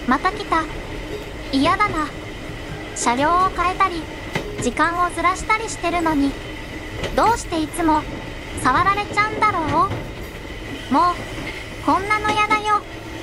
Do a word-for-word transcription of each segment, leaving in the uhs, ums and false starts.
また来た。嫌だな。車両を変えたり時間をずらしたりしてるのに、どうしていつも触られちゃうんだろう。もうこんなのやだよ。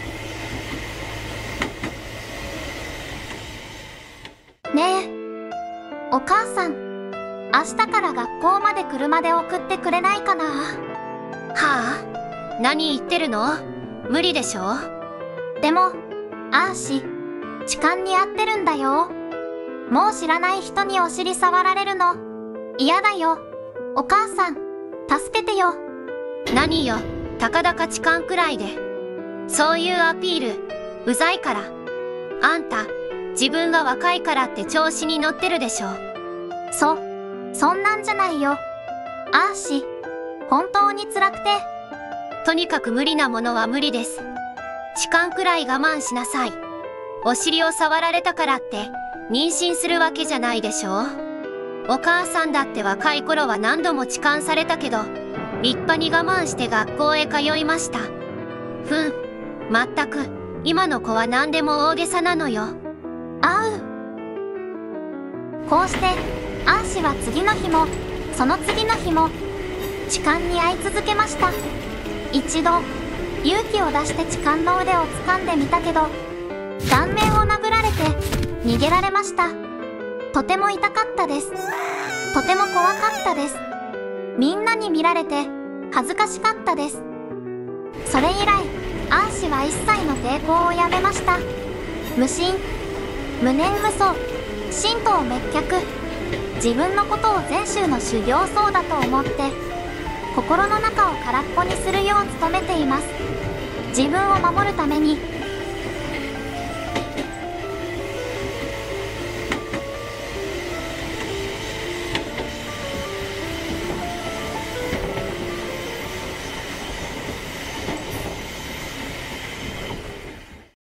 ねえお母さん、明日から学校まで車で送ってくれないかな。 はあ、何言ってるの？無理でしょ。 でもあーし、痴漢に遭ってるんだよ。もう知らない人にお尻触られるの嫌だよ。お母さん助けてよ。 何よ、たかだか痴漢くらいでそういうアピールうざいから。あんた自分が若いからって調子に乗ってるでしょ。 そそんなんじゃないよ。あーし、本当に辛くて。 とにかく無理なものは無理です。痴漢くらい我慢しなさい。お尻を触られたからって妊娠するわけじゃないでしょ。お母さんだって若い頃は何度も痴漢されたけど立派に我慢して学校へ通いました。ふん、まったく今の子は何でも大げさなのよ。 あう。こうしてあーしは次の日もその次の日も痴漢に遭い続けました。一度勇気を出して痴漢の腕を掴んでみたけど、顔面を殴られて逃げられました。とても痛かったです。とても怖かったです。みんなに見られて恥ずかしかったです。それ以来あーしは一切の抵抗をやめました。無心、無念無想、神道滅却。自分のことを禅宗の修行僧だと思って心の中を空っぽにするよう努めています。自分を守るために